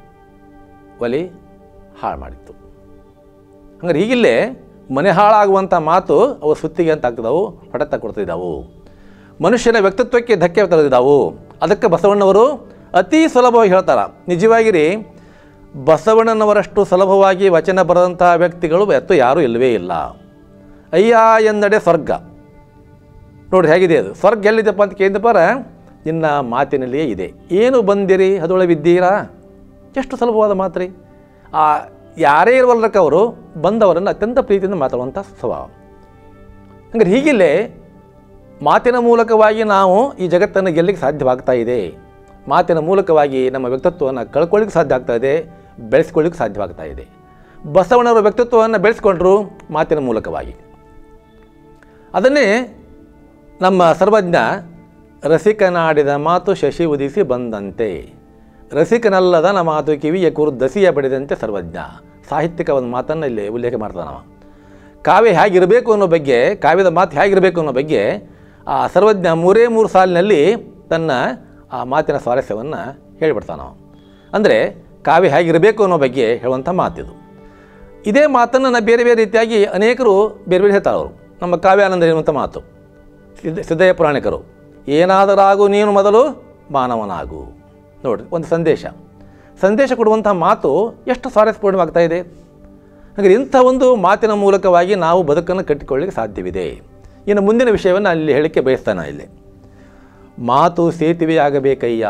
ಒಲಿ ಹಾಳು ಮಾಡಿತ್ತು. ಹಂಗಾರೆ ಹೀಗಿಲ್ಲೇ ಮನೆ ಹಾಳಾಗುವಂಥ ಮಾತು ಅವು ಸುತ್ತಿಗೆ ಅಂತ ಆಗ್ತಿದ್ದಾವು, ಹೊಡೆತ ಕೊಡ್ತಿದ್ದಾವು, ಮನುಷ್ಯನ ವ್ಯಕ್ತಿತ್ವಕ್ಕೆ ಧಕ್ಕೆ ತಳೆದಿದ್ದಾವು. ಅದಕ್ಕೆ ಬಸವಣ್ಣವರು ಅತಿ ಸುಲಭವಾಗಿ ಹೇಳ್ತಾರೆ. ನಿಜವಾಗಿರಿ ಬಸವಣ್ಣನವರಷ್ಟು ಸುಲಭವಾಗಿ ವಚನ ಬರೆದಂಥ ವ್ಯಕ್ತಿಗಳು ಎತ್ತು ಯಾರೂ ಇಲ್ಲವೇ ಇಲ್ಲ. ಅಯ್ಯ ಎಂದಡೆ ಸ್ವರ್ಗ. ನೋಡಿ ಹೇಗಿದೆ ಅದು. ಸ್ವರ್ಗ ಎಲ್ಲಿದೆಪ್ಪ ಅಂತ ಕೇಳಿದಪ್ಪಾರ ನಿನ್ನ ಮಾತಿನಲ್ಲಿಯೇ ಇದೆ. ಏನು ಬಂದಿರಿ ಅದೊಳವಿದ್ದೀರಾ, ಎಷ್ಟು ಸುಲಭವಾದ ಮಾತು ರೀ. ಆ ಯಾರೇ ಇರುವಲ್ಲಕ್ಕೆ ಅವರು ಬಂದವರನ್ನು ಅತ್ಯಂತ ಪ್ರೀತಿಯಿಂದ ಮಾತಾಡುವಂಥ ಸ್ವಭಾವ. ಹಂಗಾರೆ ಹೀಗಿಲ್ಲೇ ಮಾತಿನ ಮೂಲಕವಾಗಿ ನಾವು ಈ ಜಗತ್ತನ್ನು ಗೆಲ್ಲಿಕ್ಕೆ ಸಾಧ್ಯವಾಗ್ತಾ ಇದೆ. ಮಾತಿನ ಮೂಲಕವಾಗಿ ನಮ್ಮ ವ್ಯಕ್ತಿತ್ವವನ್ನು ಕಳ್ಕೊಳ್ಳಿಕ್ಕೆ ಸಾಧ್ಯ ಆಗ್ತಾ ಇದೆ, ಬೆಳೆಸ್ಕೊಳ್ಳಿಕ್ಕೆ ಸಾಧ್ಯವಾಗ್ತಾ ಇದೆ. ಬಸವಣ್ಣವರ ವ್ಯಕ್ತಿತ್ವವನ್ನು ಬೆಳೆಸ್ಕೊಂಡ್ರು ಮಾತಿನ ಮೂಲಕವಾಗಿ. ಅದನ್ನೇ ನಮ್ಮ ಸರ್ವಜ್ಞ ರಸಿಕನಾಡಿದ ಮಾತು ಶಶಿ ಉದಿಸಿ ಬಂದಂತೆ, ರಸಿಕನಲ್ಲದ ನಮ್ಮ ಮಾತು ಕಿವಿಯ ಕುರು ದಸಿಯ ಬಡಿದಂತೆ ಸರ್ವಜ್ಞ. ಸಾಹಿತ್ಯಿಕ ಒಂದು ಮಾತನ್ನು ಇಲ್ಲಿ ಉಲ್ಲೇಖ ಮಾಡ್ತಾನೆ ನಾವು. ಕಾವ್ಯ ಹೇಗಿರಬೇಕು ಅನ್ನೋ ಬಗ್ಗೆ, ಕಾವ್ಯದ ಮಾತು ಹೇಗಿರಬೇಕು ಅನ್ನೋ ಬಗ್ಗೆ ಆ ಸರ್ವಜ್ಞ ಮೂರೇ ಮೂರು ಸಾಲಿನಲ್ಲಿ ತನ್ನ ಆ ಮಾತಿನ ಸ್ವಾರಸ್ಯವನ್ನು ಹೇಳಿಬಿಡ್ತಾನೆ ನಾವು. ಅಂದರೆ ಕಾವ್ಯ ಹೇಗಿರಬೇಕು ಅನ್ನೋ ಬಗ್ಗೆ ಹೇಳುವಂಥ ಮಾತಿದು. ಇದೇ ಮಾತನ್ನು ನಾವು ಬೇರೆ ಬೇರೆ ರೀತಿಯಾಗಿ ಅನೇಕರು ಬೇರೆ ಬೇರೆ ಹೇಳ್ತಾರೆ. ಅವರು ನಮ್ಮ ಕಾವ್ಯಾನಂದ ಹೇಳುವಂಥ ಮಾತು ಸಿದ್ಧ ಸಿದ್ದಯ್ಯ ಪುರಾಣಿಕರು, ಏನಾದರಾಗು ನೀನು ಮೊದಲು ಮಾನವನಾಗು. ನೋಡಿ, ಒಂದು ಸಂದೇಶ ಸಂದೇಶ ಕೊಡುವಂಥ ಮಾತು ಎಷ್ಟು ಸ್ವಾರಸ್ಯಪೂರ್ಣವಾಗ್ತಾ ಇದೆ. ಹಾಗೆ ಇಂಥ ಒಂದು ಮಾತಿನ ಮೂಲಕವಾಗಿ ನಾವು ಬದುಕನ್ನು ಕಟ್ಟಿಕೊಳ್ಳಲಿಕ್ಕೆ ಸಾಧ್ಯವಿದೆ. ಇನ್ನು ಮುಂದಿನ ವಿಷಯವನ್ನು ಅಲ್ಲಿ ಹೇಳಲಿಕ್ಕೆ ಬಯಸ್ತಾನೆ. ಇಲ್ಲಿ ಮಾತು ಸೇತುವೆಯಾಗಬೇಕಯ್ಯ.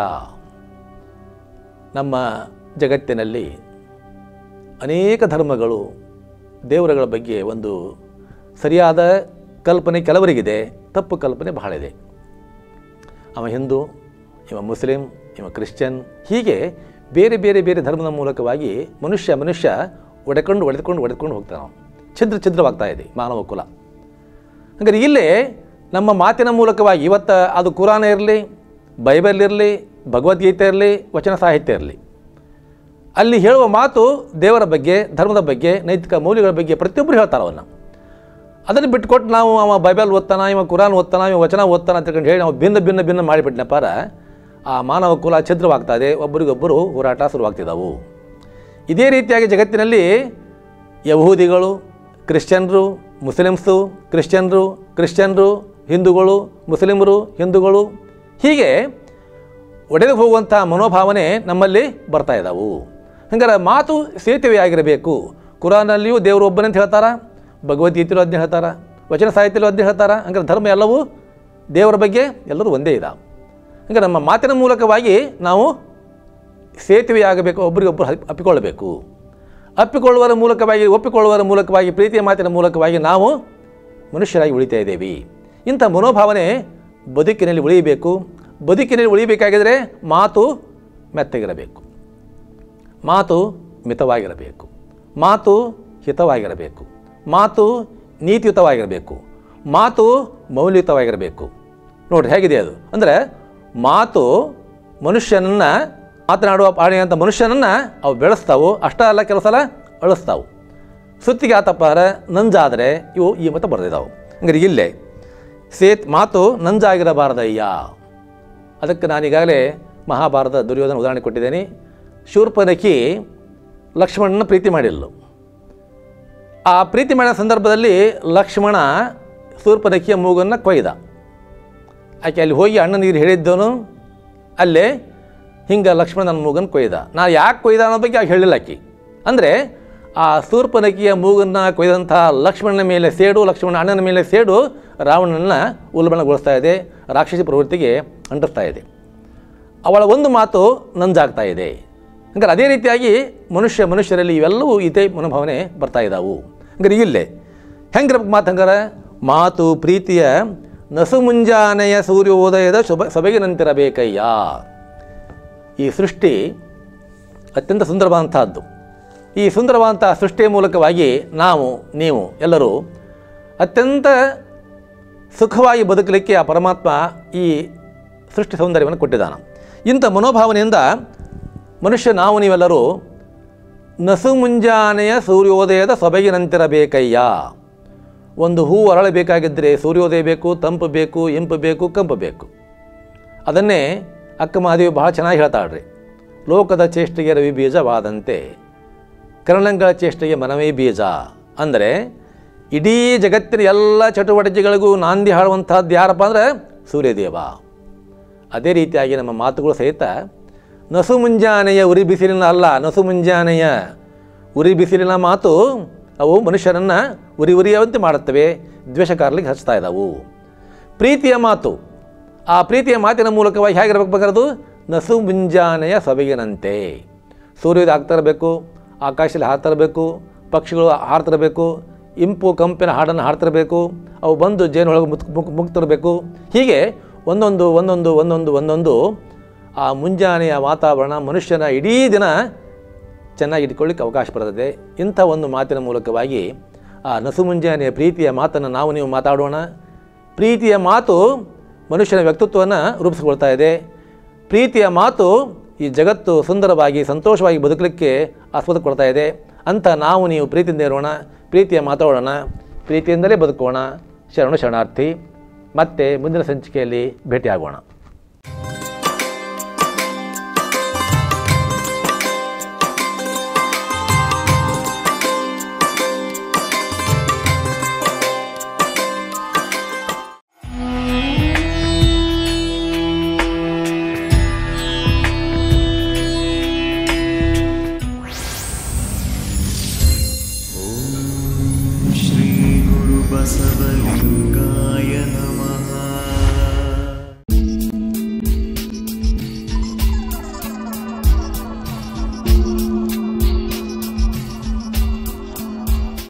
ನಮ್ಮ ಜಗತ್ತಿನಲ್ಲಿ ಅನೇಕ ಧರ್ಮಗಳು, ದೇವರುಗಳ ಬಗ್ಗೆ ಒಂದು ಸರಿಯಾದ ಕಲ್ಪನೆ ಕೆಲವರಿಗಿದೆ, ತಪ್ಪು ಕಲ್ಪನೆ ಬಹಳ ಇದೆ. ಅವ ಹಿಂದೂ, ಇವ ಮುಸ್ಲಿಂ, ಇವ ಕ್ರಿಶ್ಚಿಯನ್, ಹೀಗೆ ಬೇರೆ ಬೇರೆ ಬೇರೆ ಧರ್ಮದ ಮೂಲಕವಾಗಿ ಮನುಷ್ಯ ಮನುಷ್ಯ ಒಡೆಕೊಂಡು ಒಡೆದುಕೊಂಡು ಒಡೆದುಕೊಂಡು ಹೋಗ್ತಾನೆ. ನಾವು ಛಿದ್ರ ಛಿದ್ರವಾಗ್ತಾ ಇದೆ ಮಾನವ ಕುಲ. ಹಾಗಾದ್ರೆ ಇಲ್ಲೇ ನಮ್ಮ ಮಾತಿನ ಮೂಲಕವಾಗಿ ಇವತ್ತು ಅದು ಕುರಾನ ಇರಲಿ, ಬೈಬಲ್ ಇರಲಿ, ಭಗವದ್ಗೀತೆ ಇರಲಿ, ವಚನ ಸಾಹಿತ್ಯ ಇರಲಿ, ಅಲ್ಲಿ ಹೇಳುವ ಮಾತು ದೇವರ ಬಗ್ಗೆ, ಧರ್ಮದ ಬಗ್ಗೆ, ನೈತಿಕ ಮೌಲ್ಯಗಳ ಬಗ್ಗೆ ಪ್ರತಿಯೊಬ್ಬರು ಹೇಳ್ತಾರೆ. ಅವನ್ನ ಅದನ್ನು ಬಿಟ್ಕೊಟ್ಟು ನಾವು ಅವ ಬೈಬಲ್ ಓದ್ತಾನ, ಇವ ಕುರಾನ್ ಓದ್ತಾನ, ಇವ ವಚನ ಓದ್ತಾನ ಅಂತಕೊಂಡು ಹೇಳಿ ನಾವು ಭಿನ್ನ ಭಿನ್ನ ಭಿನ್ನ ಮಾಡಿಬಿಟ್ನಪ್ಪಾರ ಆ ಮಾನವ ಕುಲ ಛಿದ್ರವಾಗ್ತಾ ಇದೆ. ಒಬ್ಬರಿಗೊಬ್ಬರು ಹೋರಾಟ ಶುರುವಾಗ್ತಿದ್ದಾವು. ಇದೇ ರೀತಿಯಾಗಿ ಜಗತ್ತಿನಲ್ಲಿ ಯಹೂದಿಗಳು, ಕ್ರಿಶ್ಚಿಯನ್ರು, ಮುಸ್ಲಿಮ್ಸು, ಕ್ರಿಶ್ಚಿಯನ್ರು, ಕ್ರಿಶ್ಚಿಯನ್ರು, ಹಿಂದೂಗಳು, ಮುಸ್ಲಿಮರು, ಹಿಂದೂಗಳು, ಹೀಗೆ ಒಡೆದು ಹೋಗುವಂಥ ಮನೋಭಾವನೆ ನಮ್ಮಲ್ಲಿ ಬರ್ತಾ ಇದ್ದಾವೆ. ಹಂಗಾರೆ ಮಾತು ಸೇತುವೆಯಾಗಿರಬೇಕು. ಕುರಾನಲ್ಲಿಯೂ ದೇವರು ಒಬ್ಬನೇ ಅಂತ ಹೇಳ್ತಾರೆ, ಭಗವದ್ಗೀತೆಯಲ್ಲೂ ಅದನ್ನೇ ಹೇಳ್ತಾರೆ, ವಚನ ಸಾಹಿತ್ಯಲ್ಲೂ ಅದನ್ನೇ ಹೇಳ್ತಾರೆ. ಹಂಗಾರೆ ಧರ್ಮ ಎಲ್ಲವೂ ದೇವರ ಬಗ್ಗೆ ಎಲ್ಲರೂ ಒಂದೇ ಇದ್ದಾವೆ. ಹಂಗಾರೆ ನಮ್ಮ ಮಾತಿನ ಮೂಲಕವಾಗಿ ನಾವು ಸೇತುವೆಯಾಗಬೇಕು, ಒಬ್ಬರಿಗೊಬ್ಬರು ಅಪ್ಪಿಕೊಳ್ಳಬೇಕು. ಅಪ್ಪಿಕೊಳ್ಳುವರ ಮೂಲಕವಾಗಿ, ಒಪ್ಪಿಕೊಳ್ಳುವರ ಮೂಲಕವಾಗಿ, ಪ್ರೀತಿಯ ಮಾತಿನ ಮೂಲಕವಾಗಿ ನಾವು ಮನುಷ್ಯರಾಗಿ ಉಳಿತಾ ಇದ್ದೇವೆ. ಇಂಥ ಮನೋಭಾವನೆ ಬದುಕಿನಲ್ಲಿ ಉಳಿಯಬೇಕು. ಬದುಕಿನಲ್ಲಿ ಉಳಿಬೇಕಾಗಿದ್ದರೆ ಮಾತು ಮೆತ್ತಗಿರಬೇಕು, ಮಾತು ಮಿತವಾಗಿರಬೇಕು, ಮಾತು ಹಿತವಾಗಿರಬೇಕು, ಮಾತು ನೀತಿಯುತವಾಗಿರಬೇಕು, ಮಾತು ಮೌಲ್ಯಯುತವಾಗಿರಬೇಕು. ನೋಡಿ ಹೇಗಿದೆ ಅದು. ಅಂದರೆ ಮಾತು ಮನುಷ್ಯನನ್ನು, ಮಾತನಾಡುವ ಆಡಿದಂಥ ಮನುಷ್ಯನನ್ನು ಅವು ಬೆಳೆಸ್ತಾವು. ಅಷ್ಟೇ ಅಲ್ಲ, ಕೆಲವು ಸಲ ಅಳಿಸ್ತಾವು. ಸುತ್ತಿಗೆ ಆತಪ್ಪಾರ ನಂಜಾದರೆ ಇವು ಈ ಮತ ಬರೆದಿದ್ದಾವೆ. ಹಂಗಾರೆ ಇಲ್ಲೇ ಸೇತ್ ಮಾತು ನಂಜಾಗಿರಬಾರ್ದಯ್ಯ. ಅದಕ್ಕೆ ನಾನೀಗಾಗಲೇ ಮಹಾಭಾರತ ದುರ್ಯೋಧನ ಉದಾಹರಣೆ ಕೊಟ್ಟಿದ್ದೇನೆ. ಶೂರ್ಪನಖಿ ಲಕ್ಷ್ಮಣನ ಪ್ರೀತಿ ಮಾಡಿಲ್ಲ. ಆ ಪ್ರೀತಿ ಮಾಡಿದ ಸಂದರ್ಭದಲ್ಲಿ ಲಕ್ಷ್ಮಣ ಶೂರ್ಪನಖಿಯ ಮೂಗನ್ನು ಕೊಯ್ದ. ಆಕೆ ಅಲ್ಲಿ ಹೋಗಿ ಅಣ್ಣ ನೀರು ಹೇಳಿದ್ದವನು ಅಲ್ಲೇ ಹಿಂಗೆ ಲಕ್ಷ್ಮಣ ನನ್ನ ಮೂಗನ್ನು ಕೊಯ್ದ. ನಾ ಯಾಕೆ ಕೊಯ್ದ ಅನ್ನೋ ಬಗ್ಗೆ ಆಕೆ ಹೇಳಿಲ್ಲ ಆಕೆ. ಅಂದರೆ ಆ ಶೂರ್ಪನಖಿಯ ಮೂಗನ್ನು ಕೊಯ್ದಂಥ ಲಕ್ಷ್ಮಣನ ಮೇಲೆ ಸೇಡು, ಲಕ್ಷ್ಮಣ ಅಣ್ಣನ ಮೇಲೆ ಸೇಡು ರಾವಣನನ್ನು ಉಲ್ಬಣಗೊಳಿಸ್ತಾ ಇದೆ, ರಾಕ್ಷಸಿ ಪ್ರವೃತ್ತಿಗೆ ಅಂಟಿಸ್ತಾ ಇದೆ. ಅವಳ ಒಂದು ಮಾತು ನಂಜಾಗ್ತಾ ಇದೆ. ಹಂಗಾರೆ ಅದೇ ರೀತಿಯಾಗಿ ಮನುಷ್ಯ ಮನುಷ್ಯರಲ್ಲಿ ಇವೆಲ್ಲವೂ ಇದೇ ಮನೋಭಾವನೆ ಬರ್ತಾ ಇದ್ದಾವು. ಹಂಗಾರೆ ಇಲ್ಲೇ ಹೆಂಗಿರ್ಬೇಕು ಮಾತು? ಹಂಗಾರೆ ಮಾತು ಪ್ರೀತಿಯ ನಸು ಮುಂಜಾನೆಯ ಸೂರ್ಯೋದಯದ ಶುಭ ಸೊಬಗಿನಂತಿರಬೇಕಯ್ಯ. ಈ ಸೃಷ್ಟಿ ಅತ್ಯಂತ ಸುಂದರವಾದಂಥದ್ದು. ಈ ಸುಂದರವಾದಂಥ ಸೃಷ್ಟಿಯ ಮೂಲಕವಾಗಿ ನಾವು, ನೀವು ಎಲ್ಲರೂ ಅತ್ಯಂತ ಸುಖವಾಗಿ ಬದುಕಲಿಕ್ಕೆ ಆ ಪರಮಾತ್ಮ ಈ ಸೃಷ್ಟಿ ಸೌಂದರ್ಯವನ್ನು ಕೊಟ್ಟಿದ್ದಾನೆ. ಇಂಥ ಮನೋಭಾವನೆಯಿಂದ ಮನುಷ್ಯ ನಾವು ನೀವೆಲ್ಲರೂ ನಸು ಮುಂಜಾನೆಯ ಸೂರ್ಯೋದಯದ ಸೊಬಗಿನಂತಿರಬೇಕಯ್ಯ. ಒಂದು ಹೂವು ಅರಳಬೇಕಾಗಿದ್ದರೆ ಸೂರ್ಯೋದಯ ಬೇಕು, ತಂಪು ಬೇಕು, ಇಂಪು ಬೇಕು, ಕಂಪು ಬೇಕು. ಅದನ್ನೇ ಅಕ್ಕ ಮಹಾದೇವಿ ಭಾಳ ಚೆನ್ನಾಗಿ ಹೇಳ್ತಾಳ್ರಿ. ಲೋಕದ ಚೇಷ್ಟೆಗೆ ರವಿ ಬೀಜವಾದಂತೆ ಕರ್ಣಂಗಳ ಚೇಷ್ಟೆಗೆ ಮನವೇ ಬೀಜ. ಅಂದರೆ ಇಡೀ ಜಗತ್ತಿನ ಎಲ್ಲ ಚಟುವಟಿಕೆಗಳಿಗೂ ನಾಂದಿ ಹಾಡುವಂಥದ್ದು ಯಾರಪ್ಪ ಅಂದರೆ ಸೂರ್ಯದೇವ. ಅದೇ ರೀತಿಯಾಗಿ ನಮ್ಮ ಮಾತುಗಳು ಸಹಿತ ನಸು ಮುಂಜಾನೆಯ ಉರಿ ಬಿಸಿಲಿನ ಅಲ್ಲ, ನಸು ಮುಂಜಾನೆಯ ಉರಿ ಬಿಸಿಲಿನ ಮಾತು ಅವು ಮನುಷ್ಯನನ್ನು ಉರಿ ಉರಿಯುವಂತೆ ಮಾಡುತ್ತವೆ, ದ್ವೇಷಕಾರಲಿಗೆ ಹಚ್ತಾ ಇದ್ದಾವು. ಪ್ರೀತಿಯ ಮಾತು, ಆ ಪ್ರೀತಿಯ ಮಾತಿನ ಮೂಲಕವಾಗಿ ಹೇಗಿರಬೇಕು ಬೇಕಾರದು ನಸು ಮುಂಜಾನೆಯ ಸೊಬಗಿನಂತೆ. ಸೂರ್ಯೋದಯ ಆಗ್ತಾ ಇರಬೇಕು, ಆಕಾಶದಲ್ಲಿ ಹಾರ್ತಿರಬೇಕು, ಪಕ್ಷಿಗಳು ಹಾರ್ತಿರಬೇಕು, ಇಂಪು ಕಂಪಿನ ಹಾಡನ್ನು ಹಾಡ್ತಿರಬೇಕು, ಅವು ಬಂದು ಜೇನೊಳಗೆ ಮುತ್ ಮುಕ್ ಮುಗ್ತಿರಬೇಕು. ಹೀಗೆ ಒಂದೊಂದು ಒಂದೊಂದು ಒಂದೊಂದು ಒಂದೊಂದು ಆ ಮುಂಜಾನೆಯ ವಾತಾವರಣ ಮನುಷ್ಯನ ಇಡೀ ದಿನ ಚೆನ್ನಾಗಿ ಇಟ್ಕೊಳ್ಳಿಕ್ಕೆ ಅವಕಾಶ ಬರ್ತದೆ. ಇಂಥ ಒಂದು ಮಾತಿನ ಮೂಲಕವಾಗಿ ಆ ನಸು ಮುಂಜಾನೆಯ ಪ್ರೀತಿಯ ಮಾತನ್ನು ನಾವು ನೀವು ಮಾತಾಡೋಣ. ಪ್ರೀತಿಯ ಮಾತು ಮನುಷ್ಯನ ವ್ಯಕ್ತಿತ್ವವನ್ನು ರೂಪಿಸಿಕೊಳ್ತಾ ಇದೆ. ಪ್ರೀತಿಯ ಮಾತು ಈ ಜಗತ್ತು ಸುಂದರವಾಗಿ ಸಂತೋಷವಾಗಿ ಬದುಕಲಿಕ್ಕೆ ಆಸ್ಪದ ಕೊಡ್ತಾ ಇದೆ. ಅಂತ ನಾವು ನೀವು ಪ್ರೀತಿಯಿಂದ ಇರೋಣ, ಪ್ರೀತಿಯ ಮಾತಾಡೋಣ, ಪ್ರೀತಿಯಿಂದಲೇ ಬದುಕೋಣ. ಶರಣು ಶರಣಾರ್ಥಿ. ಮತ್ತೆ ಮುಂದಿನ ಸಂಚಿಕೆಯಲ್ಲಿ ಭೇಟಿಯಾಗೋಣ.